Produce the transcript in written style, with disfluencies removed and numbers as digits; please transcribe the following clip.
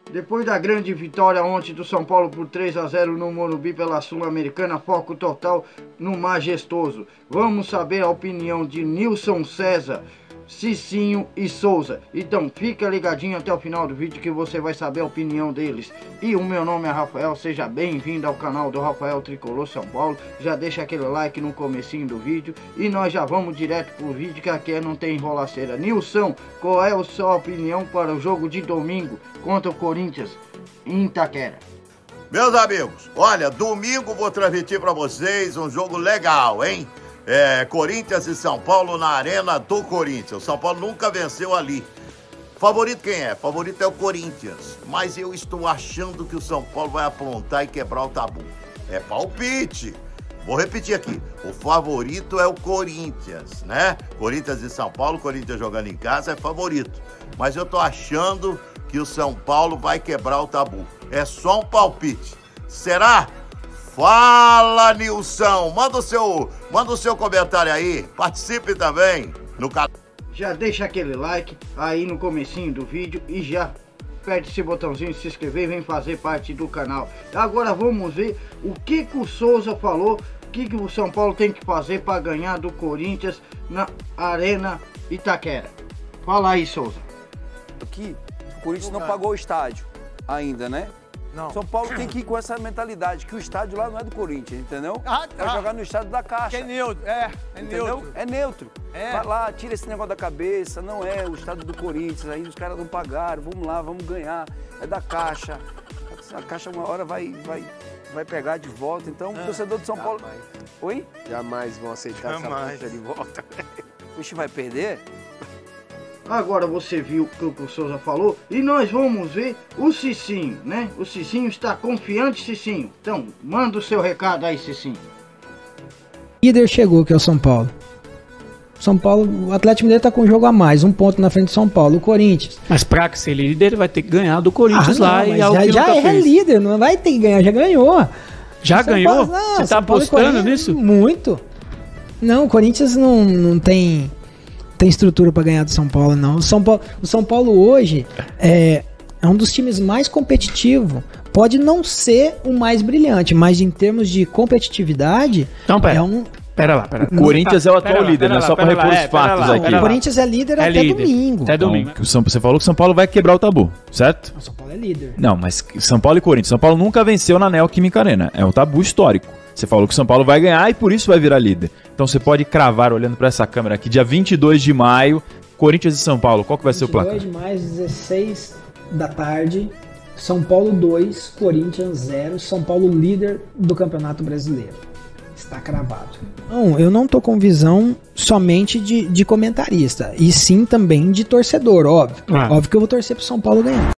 Depois da grande vitória ontem do São Paulo por 3-0 no Morumbi pela Sul-Americana, foco total no Majestoso. Vamos saber a opinião de Nilson César, Cicinho e Souza. Então fica ligadinho até o final do vídeo que você vai saber a opinião deles. E o meu nome é Rafael, seja bem-vindo ao canal do Rafael Tricolor São Paulo. Já deixa aquele like no comecinho do vídeo e nós já vamos direto pro vídeo, que aqui não tem enrolaceira. Nilson, qual é a sua opinião para o jogo de domingo contra o Corinthians em Itaquera? Meus amigos, olha, domingo vou transmitir para vocês um jogo legal, hein? Corinthians e São Paulo na Arena do Corinthians. O São Paulo nunca venceu ali. Favorito quem é? Favorito é o Corinthians. Mas eu estou achando que o São Paulo vai aprontar e quebrar o tabu. É palpite. Vou repetir aqui. O favorito é o Corinthians, né? Corinthians e São Paulo, Corinthians jogando em casa é favorito. Mas eu tô achando que o São Paulo vai quebrar o tabu. É só um palpite. Será? Fala, Nilson! Manda o seu comentário aí, participe também no canal. Já deixa aquele like aí no comecinho do vídeo e já aperte esse botãozinho de se inscrever e vem fazer parte do canal. Agora vamos ver o que o Souza falou, o que o São Paulo tem que fazer para ganhar do Corinthians na Arena Itaquera. Fala aí, Souza. Aqui, o Corinthians não pagou o estádio ainda, né? Não. São Paulo tem que ir com essa mentalidade, que o estádio lá não é do Corinthians, entendeu? É jogar no estádio da Caixa. É neutro, é neutro. É neutro. Vai lá, tira esse negócio da cabeça, não é o estádio do Corinthians, aí os caras não pagaram, vamos lá, vamos ganhar. É da Caixa. A Caixa uma hora vai pegar de volta, então o torcedor de São Paulo... Oi? Jamais vão aceitar essa Caixa de volta. Puxa, vai perder? Agora você viu o que o Souza falou e nós vamos ver o Cicinho, né? O Cicinho está confiante, Cicinho. Então, manda o seu recado aí, Cicinho. O líder chegou, que é o São Paulo. São Paulo, o Atlético Mineiro está com um jogo a mais, um ponto na frente do São Paulo, o Corinthians. Mas para ser líder, ele vai ter que ganhar do Corinthians lá e algo que já é líder, não vai ter que ganhar, já ganhou. Já ganhou? Você está apostando nisso? Muito. Não, o Corinthians não tem estrutura para ganhar do São Paulo, não. O São Paulo hoje é um dos times mais competitivos. Pode não ser o mais brilhante, mas em termos de competitividade, então, Pera lá. O Corinthians é o atual líder, né? Só para repor os fatos aqui. O Corinthians é líder até domingo. Até domingo. Você falou que o São Paulo vai quebrar o tabu, certo? O São Paulo é líder. Não, mas São Paulo e Corinthians. São Paulo nunca venceu na Neoquímica Arena. É um tabu histórico. Você falou que o São Paulo vai ganhar e por isso vai virar líder. Então você pode cravar, olhando para essa câmera aqui, dia 22 de maio, Corinthians e São Paulo. Qual que vai ser o placar? 22 de maio, 16 da tarde, São Paulo 2, Corinthians 0, São Paulo líder do Campeonato Brasileiro. Está cravado. Não, eu não tô com visão somente de comentarista, e sim também de torcedor, óbvio. Óbvio que eu vou torcer pro São Paulo ganhar.